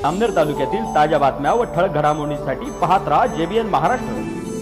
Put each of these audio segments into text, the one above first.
जामनेर तालुक्यातील ताज्या बातम्या व ठळक घडामोडींसाठी पाहत रहा JBN महाराष्ट्र।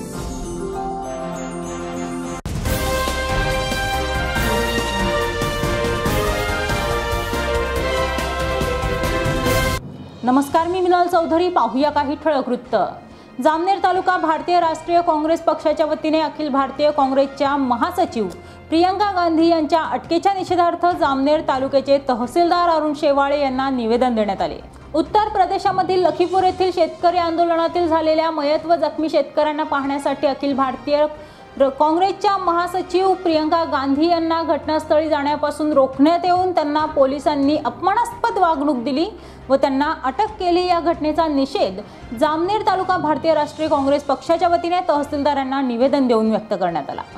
नमस्कार, मी मिनल चौधरी। पाहूया काही ठळक वृत्त। जामनेर तालुका भारतीय राष्ट्रीय काँग्रेस पक्षाच्या वतीने अखिल भारतीय काँग्रेसच्या महासचिव प्रियंका गांधी यांच्या अटकेच्या निषेधार्थ जामनेर तालुक्याचे तहसीलदार अरुण शेवाळे यांना निवेदन देण्यात आले। उत्तर प्रदेशामधील लखीपूर येथील शेतकरी आंदोलनातील झालेल्या मयत व जखमी शेतकऱ्यांना पाहण्यासाठी अखिल भारतीय काँग्रेसच्या महासचिव प्रियंका गांधी यांना घटनास्थळी जाण्यापासून रोखण्यात येऊन त्यांना पोलिसांनी अपमानास्पद वागणूक दिली व त्यांना अटक केली। या घटनेचा निषेध जामनेर तालुका भारतीय राष्ट्रीय काँग्रेस पक्षाच्या वतीने तहसीलदारांना निवेदन देऊन व्यक्त करण्यात आला।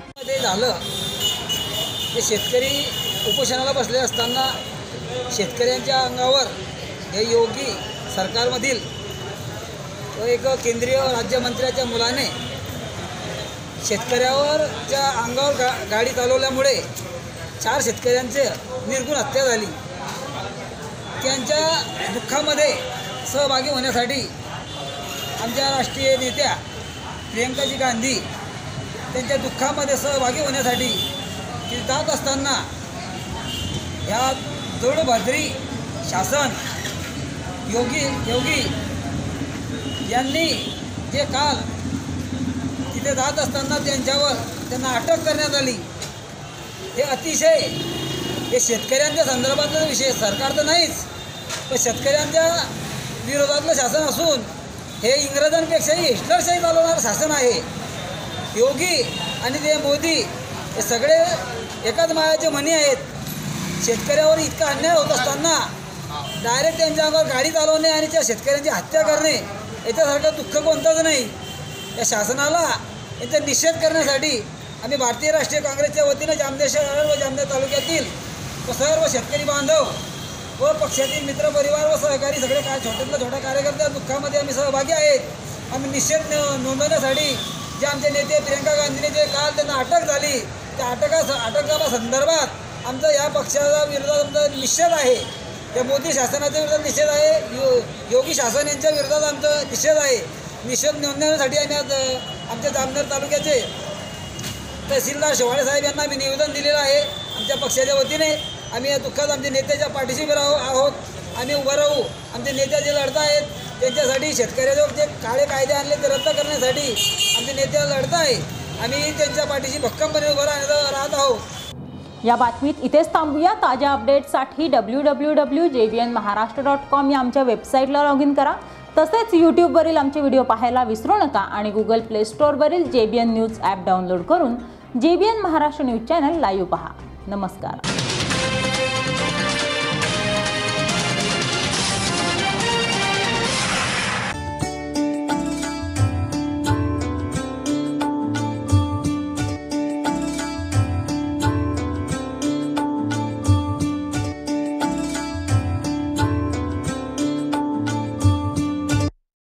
शेतकरी उपोषणाला बसले असताना शेतकऱ्यांच्या अंगावर हे योगी सरकारमधील एक केंद्रीय राज्यमंत्र्याच्या मुलाने शेतकऱ्यावरच्या अंगावर गाडी चालवल्यामुळे 4 शेतकऱ्यांचे निर्गुण हत्या झाली। त्यांच्या दुःखामध्ये सहभागी होण्यासाठी आमच्या राष्ट्रीय नेत्या प्रियंकाजी गांधी त्यांच्या दुःखामध्ये सहभागी होण्यासाठी ती जात असताना ह्या जोडभद्री शासन योगी यांनी जे काल तिथे जात असताना त्यांना अटक करण्यात आली। हे अतिशय हे शेतकऱ्यांच्या संदर्भातला विषय, सरकार तर नाहीच, पण शेतकऱ्यांच्या विरोधातलं शासन असून हे इंग्रजांपेक्षाही हिटलरशाही चालवणारं शासन आहे। योगी आणि ते मोदी हे सगळे एकाच मायाचे मणी आहेत। शेतकऱ्यावर इतका अन्याय होत असताना डायरेक्ट त्यांच्या अंगावर गाडी चालवणे आणि त्या शेतकऱ्यांची हत्या करणे याच्यासारखं दुःख कोणतंच नाही। या शासनाला याचा निषेध करण्यासाठी आम्ही भारतीय राष्ट्रीय काँग्रेसच्या वतीने जामनेर शहर व जामनेर तालुक्यातील सर्व शेतकरी बांधव व पक्षातील मित्रपरिवार व सहकारी सगळे छोट्यातल्या छोट्या कार्यकर्त्या दुःखामध्ये आम्ही सहभागी आहेत। आम्ही निषेध नोंदवण्यासाठी जे आमचे नेते प्रियंका गांधीने जे काल त्यांना अटक झाली त्या अटक संदर्भात आमचा या पक्षाच्या विरोधात आमचा निषेध आहे। त्या मोदी शासनाच्या विरोधात निषेध आहे, योगी शासन यांच्या विरोधात आमचा निषेध आहे। निषेध नोंदवण्यासाठी आम्ही आज आमच्या जामनेर तालुक्याचे तहसीलदार शेवाळे साहेब यांना आम्ही निवेदन दिलेलं आहे। आमच्या पक्षाच्या वतीने आम्ही या दुःखात आमच्या नेत्याच्या पाठीशी उभे आहोत। आम्ही उभं राहू। आमचे नेते जे लढत आहेत त्यांच्यासाठी शेतकऱ्याजवळ जे काळे कायदे आणले ते रद्द करण्यासाठी आमचे नेते लढत आहेत। आम्ही त्यांच्या पाठीशी भक्कमपणे उभं राहत आहोत। या बातमीत इथेच थांबूया। ताज्या अपडेट्ससाठी www.jbnmaharashtra.com या आमच्या वेबसाईटला लॉग इन करा। तसेच यूट्यूबवरील आमचे व्हिडिओ पाहायला विसरू नका आणि गुगल प्ले स्टोअरवरील JBN न्यूज ॲप डाउनलोड करून JBN Maharashtra news channel live पहा। नमस्कार।